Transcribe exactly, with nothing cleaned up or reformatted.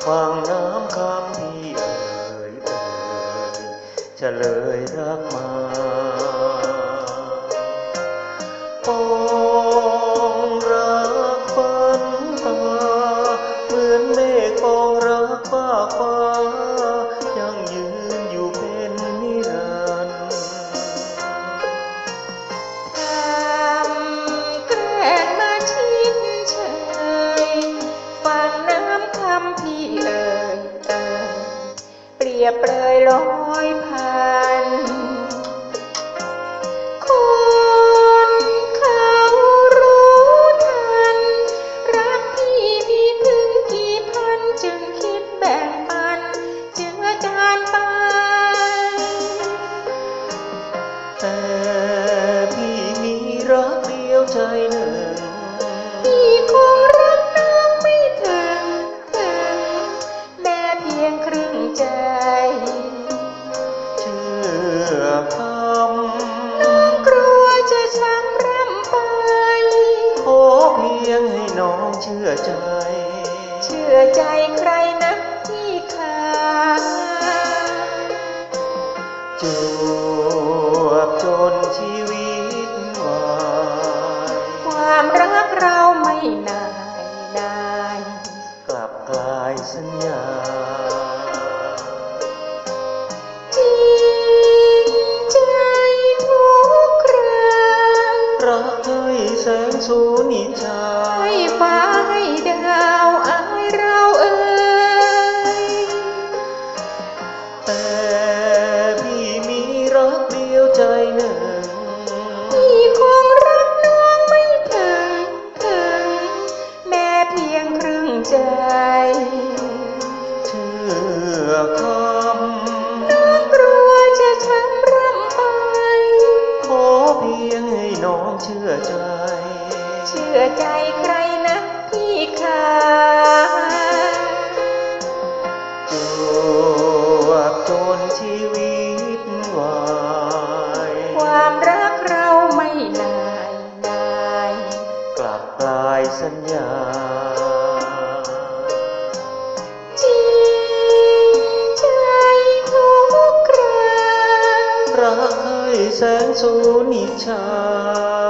ฟังน้ำคำพี่เอ่ยเอ่ยจะเลยรักมาปองรักฝันตาเหมือนเมฆปองรักฟ้าฟ้ายังยืนอยู่เป็นนิรันดร์ทำแกล้งมาชิดเชยฟังน้ำคำพี่เอ่ยเอ่ยเปรียบเปรยลอยผ่านคนเขารู้ทันรักพี่มีถึงกี่พันจึงคิดแบ่งปันเจือจานไปแต่พี่มีรักเดียวใจหนึ่งพี่คงรักน้องไม่ถึงถึงแม้เพียงครึ่งใจเชื่อคำน้องกลัวจะช้ำร่ำไปขอเพียงให้น้องเชื่อใจเชื่อใจใครนะที่ขาจวบจนชีวิตวายความรักเราไม่นายนายกลับกลายสัญญาจริงใจทุกครารักให้แสงสูนิชาให้ฟ้าให้ดาวอายเราเอ่ยแต่พี่มีรักเดียวใจหนึ่งพี่คงรักน้องไม่ถึงถึงแม้เพียงครึ่งใจเชื่อคำน้องกลัวจะช้ำร่ำไปขอเพียงให้น้องเชื่อใจเชื่อใจใครนะพี่ขาจวบจนชีวิตวายความรักเราไม่นายนายกลับกลายสัญญาจริงใจทุกครารักให้แสงสูนิชา